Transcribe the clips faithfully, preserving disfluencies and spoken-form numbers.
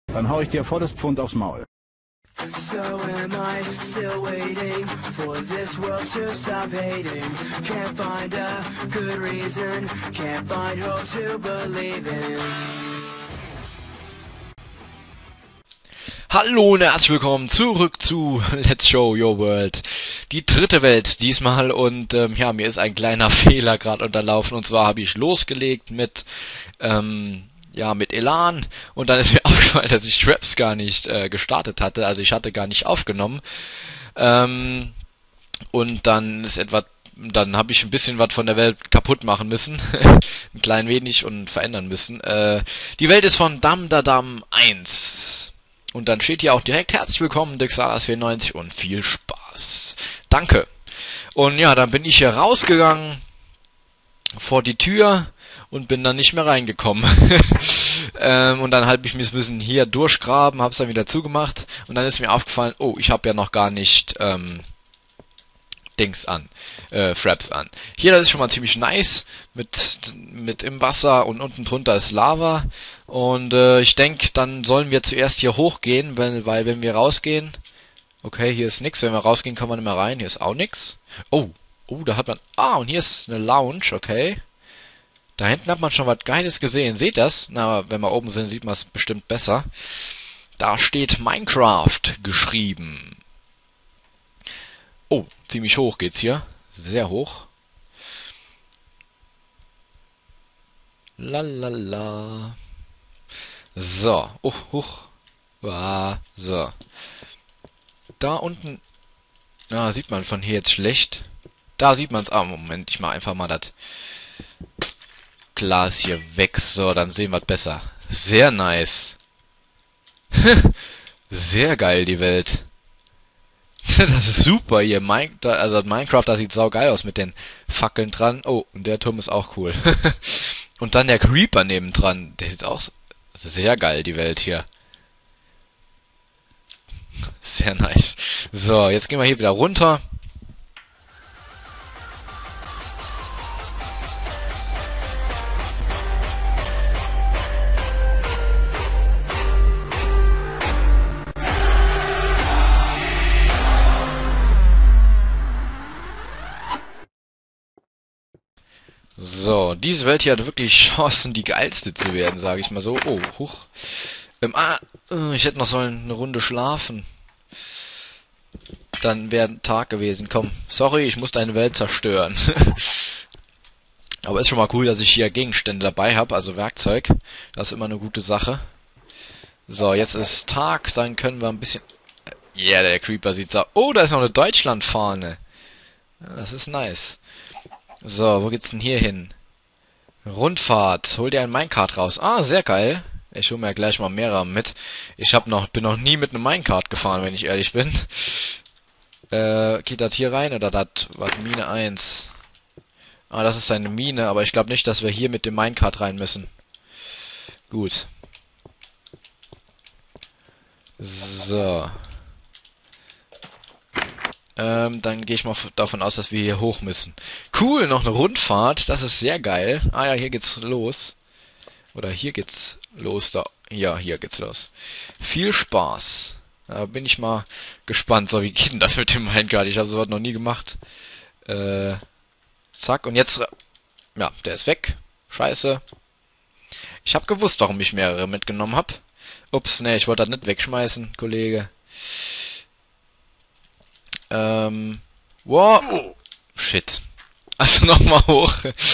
Dann hau ich dir volles Pfund aufs Maul. So am I still waiting for this world to stop hating? Can't find a good reason, can't find hope to believe in. Hallo und herzlich willkommen zurück zu Let's Show Your World. Die dritte Welt diesmal und ähm, ja, mir ist ein kleiner Fehler gerade unterlaufen und zwar habe ich losgelegt mit ähm, ja mit Elan und dann ist mir aufgefallen, dass ich Traps gar nicht äh, gestartet hatte, also ich hatte gar nicht aufgenommen ähm, und dann ist etwas dann habe ich ein bisschen was von der Welt kaputt machen müssen, ein klein wenig und verändern müssen. Äh, die Welt ist von Damdadam eins. Und dann steht hier auch direkt, herzlich willkommen, Dixalas vierundneunzig und viel Spaß. Danke. Und ja, dann bin ich hier rausgegangen vor die Tür und bin dann nicht mehr reingekommen. ähm, und dann habe ich mich ein bisschen hier durchgraben, hab's dann wieder zugemacht und dann ist mir aufgefallen, oh, ich habe ja noch gar nicht ähm, Dings an, äh, Fraps an. Hier, das ist schon mal ziemlich nice, mit mit im Wasser und unten drunter ist Lava. Und äh, ich denke, dann sollen wir zuerst hier hochgehen, weil, weil wenn wir rausgehen, okay, hier ist nix, wenn wir rausgehen, kann man nicht mehr rein, hier ist auch nix. Oh, oh, da hat man, ah, und hier ist eine Lounge, okay. Da hinten hat man schon was Geiles gesehen, seht das? Na, wenn wir oben sind, sieht man es bestimmt besser. Da steht Minecraft geschrieben. Oh, ziemlich hoch geht's hier. Sehr hoch. Lalala. So. Oh, hoch. Ah, so. Da unten. Ah, sieht man von hier jetzt schlecht. Da sieht man's. Ah, Moment. Ich mach einfach mal das Glas hier weg. So, dann sehen wir besser. Sehr nice. Sehr geil, die Welt. Das ist super hier. Min da, also Minecraft, da sieht saugeil aus mit den Fackeln dran. Oh, und der Turm ist auch cool. Und dann der Creeper nebendran. Der sieht auch sehr geil, die Welt hier. Sehr nice. So, jetzt gehen wir hier wieder runter. So, diese Welt hier hat wirklich Chancen, die geilste zu werden, sage ich mal so. Oh, huch. Ähm, ah, ich hätte noch so eine Runde schlafen. Dann wäre Tag gewesen. Komm, sorry, ich muss deine Welt zerstören. Aber ist schon mal cool, dass ich hier Gegenstände dabei habe, also Werkzeug. Das ist immer eine gute Sache. So, jetzt ist Tag, dann können wir ein bisschen... Ja, yeah, der Creeper sieht so... Oh, da ist noch eine Deutschlandfahne. Ja, das ist nice. So, wo geht's denn hier hin? Rundfahrt. Hol dir ein Minecart raus. Ah, sehr geil. Ich hole mir gleich mal mehrere mit. Ich hab noch, bin noch nie mit einem Minecart gefahren, wenn ich ehrlich bin. Äh, geht das hier rein oder das? Was? Mine eins. Ah, das ist eine Mine, aber ich glaube nicht, dass wir hier mit dem Minecart rein müssen. Gut. So. Ähm, dann gehe ich mal davon aus, dass wir hier hoch müssen. Cool, noch eine Rundfahrt. Das ist sehr geil. Ah ja, hier geht's los. Oder hier geht's los. Da. Ja, hier geht's los. Viel Spaß. Da bin ich mal gespannt. So, wie geht denn das mit dem Minecart? Ich habe sowas noch nie gemacht. Äh, zack, und jetzt... Ja, der ist weg. Scheiße. Ich habe gewusst, warum ich mehrere mitgenommen habe. Ups, ne, ich wollte das nicht wegschmeißen, Kollege. Ähm, wow, shit. Also nochmal hoch.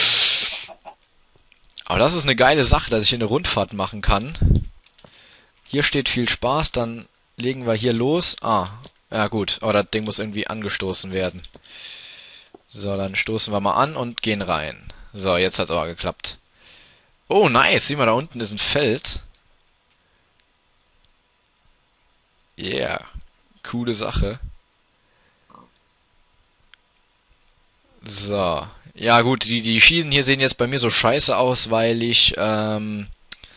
Aber das ist eine geile Sache, dass ich hier eine Rundfahrt machen kann. Hier steht viel Spaß, dann legen wir hier los. Ah, ja gut, aber das Ding muss irgendwie angestoßen werden. So, dann stoßen wir mal an und gehen rein. So, jetzt hat es aber geklappt. Oh, nice, sieh mal, da unten ist ein Feld. Yeah, coole Sache. So. Ja gut, die, die Schienen hier sehen jetzt bei mir so scheiße aus, weil ich ähm,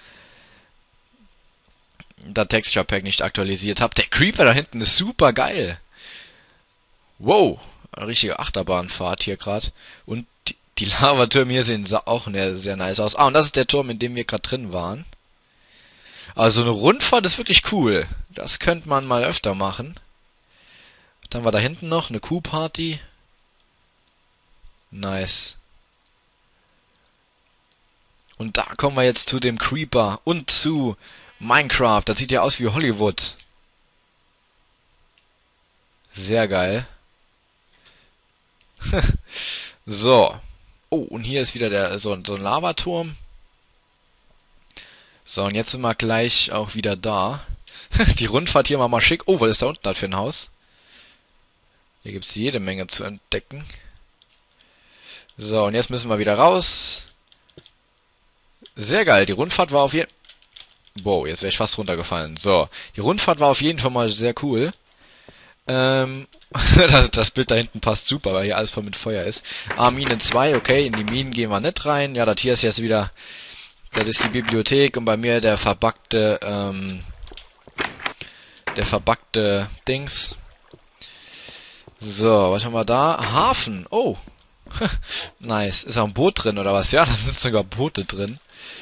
das Texture Pack nicht aktualisiert habe. Der Creeper da hinten ist super geil. Wow, eine richtige Achterbahnfahrt hier gerade. Und die, die Lavatürme hier sehen auch sehr nice aus. Ah, und das ist der Turm, in dem wir gerade drin waren. Also eine Rundfahrt ist wirklich cool. Das könnte man mal öfter machen. Dann war da hinten noch eine Kuhparty. Nice. Und da kommen wir jetzt zu dem Creeper und zu Minecraft. Das sieht ja aus wie Hollywood. Sehr geil. So. Oh, und hier ist wieder der so, so ein Lavaturm. So, und jetzt sind wir gleich auch wieder da. Die Rundfahrt hier mal mal schick. Oh, was ist da unten das für ein Haus? Hier gibt's jede Menge zu entdecken. So, und jetzt müssen wir wieder raus. Sehr geil, die Rundfahrt war auf jeden... Wow, jetzt wäre ich fast runtergefallen. So, die Rundfahrt war auf jeden Fall mal sehr cool. Ähm, das Bild da hinten passt super, weil hier alles voll mit Feuer ist. Ah, Mine zwei, okay, in die Minen gehen wir nicht rein. Ja, das hier ist jetzt wieder... Das ist die Bibliothek und bei mir der verbackte, ähm... Der verbackte Dings. So, was haben wir da? Hafen, oh. Nice. Ist auch ein Boot drin, oder was? Ja, da sind sogar Boote drin.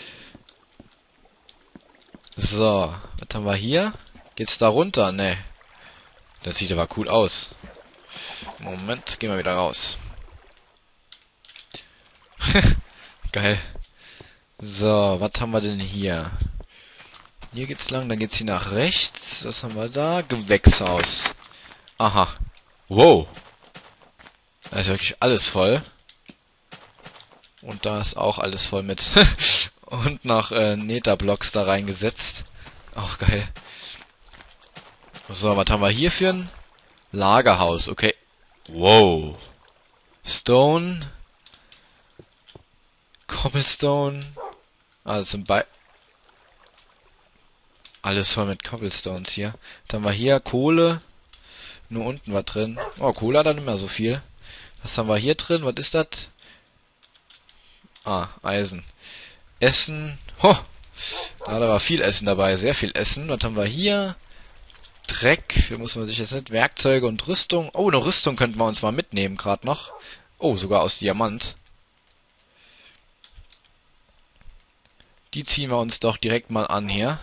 So, was haben wir hier? Geht's da runter? Ne. Das sieht aber cool aus. Moment, gehen wir wieder raus. Geil. So, was haben wir denn hier? Hier geht's lang, dann geht's hier nach rechts. Was haben wir da? Gewächshaus. Aha. Wow. Da ist wirklich alles voll. Und da ist auch alles voll mit. Und noch äh, Netherblocks da reingesetzt. Auch geil. So, was haben wir hier für ein Lagerhaus? Okay. Wow. Stone. Cobblestone. Ah, das sind bei... Alles voll mit Cobblestones hier. Dann haben wir hier Kohle. Nur unten war drin. Oh, Kohle hat dann nicht mehr so viel. Was haben wir hier drin? Was ist das? Ah, Eisen. Essen. Ho! Da war viel Essen dabei. Sehr viel Essen. Was haben wir hier? Dreck. Hier muss man sich jetzt nicht... Werkzeuge und Rüstung. Oh, eine Rüstung könnten wir uns mal mitnehmen gerade noch. Oh, sogar aus Diamant. Die ziehen wir uns doch direkt mal an hier.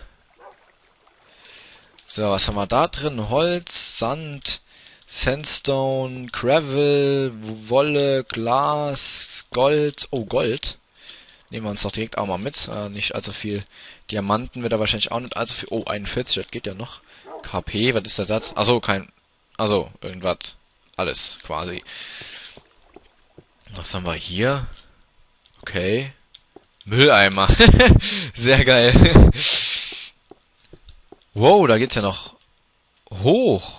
So, was haben wir da drin? Holz, Sand, Sandstone, Gravel, Wolle, Glas, Gold. Oh, Gold. Nehmen wir uns doch direkt auch mal mit. Äh, nicht allzu viel. Diamanten wird da wahrscheinlich auch nicht allzu viel. Oh, einundvierzig, das geht ja noch. K P, was ist da das? Achso, kein... Achso, irgendwas. Alles, quasi. Was haben wir hier? Okay. Mülleimer. Sehr geil. Wow, da geht's ja noch hoch.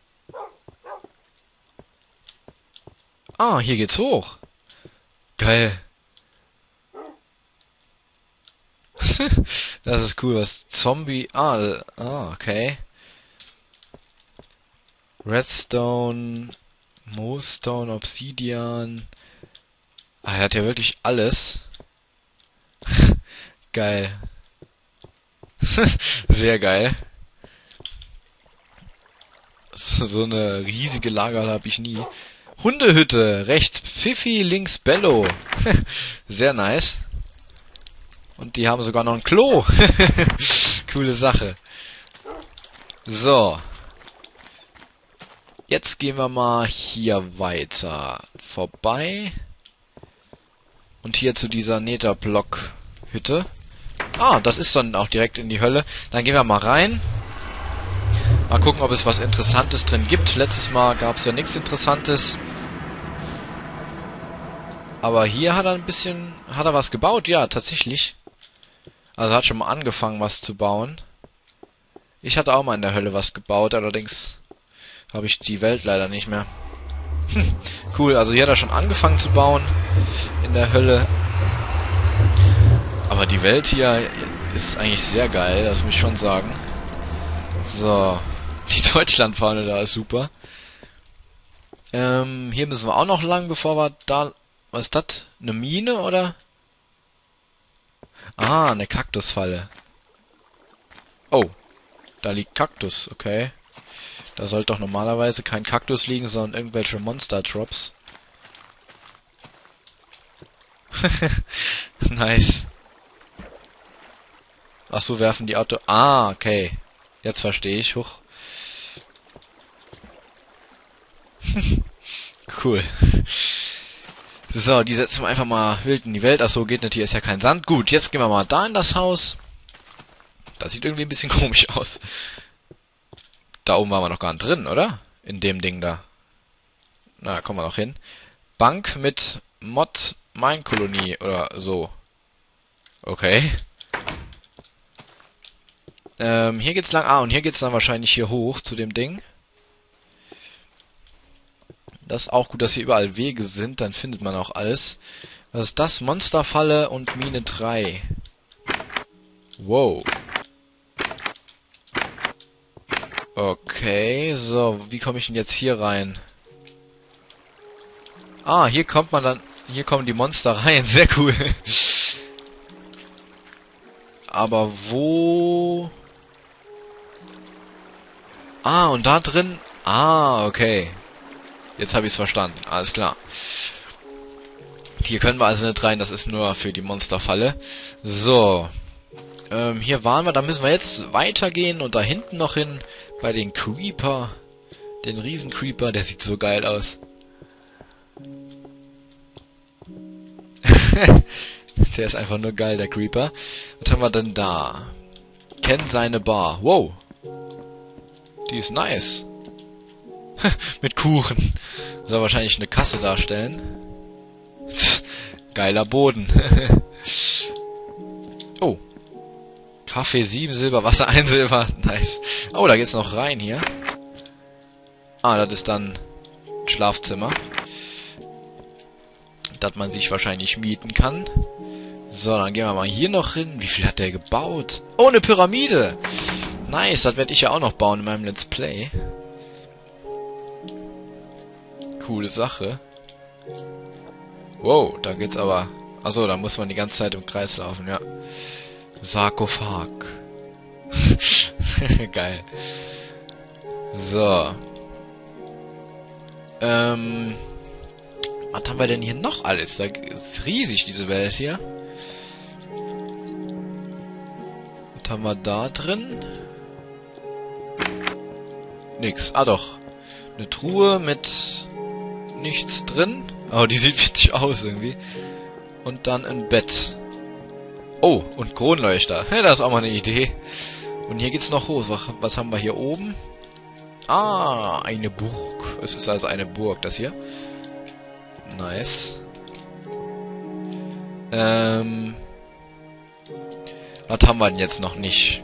Ah, hier geht's hoch. Geil. Das ist cool, was Zombie... Ah, ah, okay. Redstone, Moonstone, Obsidian. Ah, er hat ja wirklich alles. Geil. Sehr geil. So eine riesige Lagerhalle habe ich nie. Hundehütte, rechts Pfiffi, links Bello. Sehr nice. Und die haben sogar noch ein Klo. Coole Sache. So. Jetzt gehen wir mal hier weiter. Vorbei. Und hier zu dieser Nether-Block-Hütte. Ah, das ist dann auch direkt in die Hölle. Dann gehen wir mal rein. Mal gucken, ob es was Interessantes drin gibt. Letztes Mal gab es ja nichts Interessantes. Aber hier hat er ein bisschen... Hat er was gebaut? Ja, tatsächlich. Also hat schon mal angefangen, was zu bauen. Ich hatte auch mal in der Hölle was gebaut, allerdings habe ich die Welt leider nicht mehr. Cool, also hier hat er schon angefangen zu bauen. In der Hölle. Aber die Welt hier ist eigentlich sehr geil, das muss ich schon sagen. So. Die Deutschlandfahne da ist super. Ähm, hier müssen wir auch noch lang, bevor wir da... Was ist das? Eine Mine, oder? Ah, eine Kaktusfalle. Oh. Da liegt Kaktus, okay. Da sollte doch normalerweise kein Kaktus liegen, sondern irgendwelche Monster-Drops. Nice. Ach so, werfen die Auto... Ah, okay. Jetzt verstehe ich. Huch. Cool. So, die setzen wir einfach mal wild in die Welt. Ach so, geht nicht, hier ist ja kein Sand. Gut, jetzt gehen wir mal da in das Haus. Das sieht irgendwie ein bisschen komisch aus. Da oben waren wir noch gar nicht drin, oder? In dem Ding da. Na, kommen wir noch hin. Bank mit Mod Minkolonie oder so. Okay. Ähm, hier geht's lang. Ah, und hier geht's dann wahrscheinlich hier hoch zu dem Ding. Das ist auch gut, dass hier überall Wege sind. Dann findet man auch alles. Was ist das? Monsterfalle und Mine drei. Wow. Okay, so. Wie komme ich denn jetzt hier rein? Ah, hier kommt man dann... Hier kommen die Monster rein. Sehr cool. Aber wo... Ah, und da drin... Ah, okay. Jetzt habe ich es verstanden. Alles klar. Hier können wir also nicht rein. Das ist nur für die Monsterfalle. So. Ähm, hier waren wir. Da müssen wir jetzt weitergehen. Und da hinten noch hin. Bei den Creeper. Den Riesen-Creeper. Der sieht so geil aus. Der ist einfach nur geil, der Creeper. Was haben wir denn da? Kennt seine Bar. Wow. Die ist nice. Mit Kuchen. Soll wahrscheinlich eine Kasse darstellen. Geiler Boden. Oh. Kaffee sieben Silber, Wasser ein Silber. Nice. Oh, da geht's noch rein hier. Ah, das ist dann ein Schlafzimmer. Das man sich wahrscheinlich mieten kann. So, dann gehen wir mal hier noch hin. Wie viel hat der gebaut? Oh, eine Pyramide. Nice, das werde ich ja auch noch bauen in meinem Let's Play. Coole Sache. Wow, da geht's aber... Achso, da muss man die ganze Zeit im Kreis laufen, ja. Sarkophag. Geil. So. Ähm... Was haben wir denn hier noch alles? Da ist riesig, diese Welt hier. Was haben wir da drin? Nix. Ah doch. Eine Truhe mit nichts drin. Oh, die sieht witzig aus irgendwie. Und dann ein Bett. Oh, und Kronleuchter. Ja, das ist auch mal eine Idee. Und hier geht's noch hoch. Was haben wir hier oben? Ah, eine Burg. Es ist also eine Burg, das hier. Nice. Ähm. Was haben wir denn jetzt noch nicht?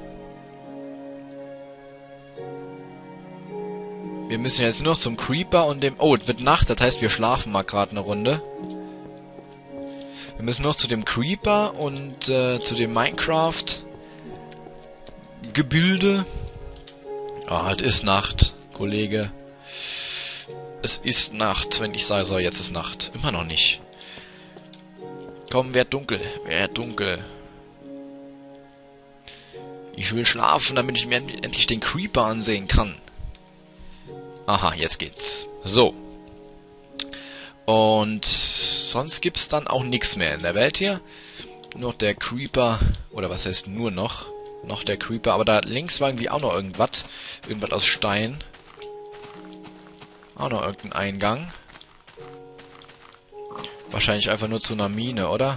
Wir müssen jetzt nur noch zum Creeper und dem... Oh, es wird Nacht, das heißt, wir schlafen mal gerade eine Runde. Wir müssen noch zu dem Creeper und äh, zu dem Minecraft-Gebilde. Ah, es ist Nacht, Kollege. Es ist Nacht, wenn ich sage, so, jetzt ist Nacht. Immer noch nicht. Komm, werd dunkel. Werd dunkel. Ich will schlafen, damit ich mir endlich den Creeper ansehen kann. Aha, jetzt geht's. So. Und sonst gibt's dann auch nichts mehr in der Welt hier. Nur der Creeper. Oder was heißt nur noch? Noch der Creeper. Aber da links war irgendwie auch noch irgendwas. Irgendwas aus Stein. Auch noch irgendein Eingang. Wahrscheinlich einfach nur zu einer Mine, oder?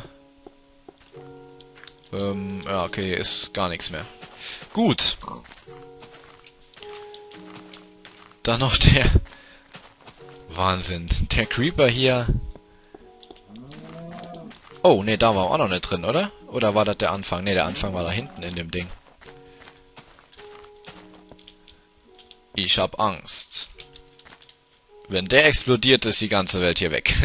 Ähm, ja, okay, ist gar nichts mehr. Gut. Dann noch der... Wahnsinn. Der Creeper hier... Oh, ne, da war auch noch nicht drin, oder? Oder war das der Anfang? Ne, der Anfang war da hinten in dem Ding. Ich hab Angst. Wenn der explodiert, ist die ganze Welt hier weg.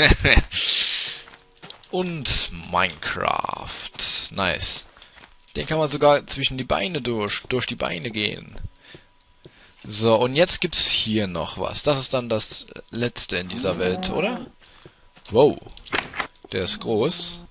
Und Minecraft. Nice. Den kann man sogar zwischen die Beine durch, durch die Beine gehen. So, und jetzt gibt's hier noch was. Das ist dann das letzte in dieser Welt, oder? Wow. Der ist groß.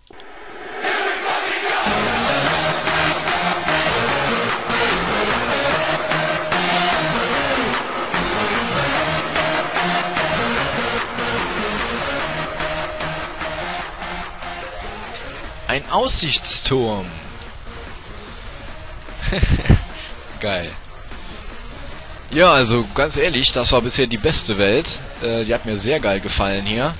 Ein Aussichtsturm. Geil. Ja, also ganz ehrlich, das war bisher die beste Welt. Äh, die hat mir sehr geil gefallen hier.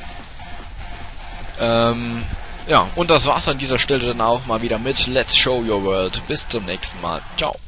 Ähm, ja, und das war's an dieser Stelle dann auch mal wieder mit Let's Show Your World. Bis zum nächsten Mal. Ciao.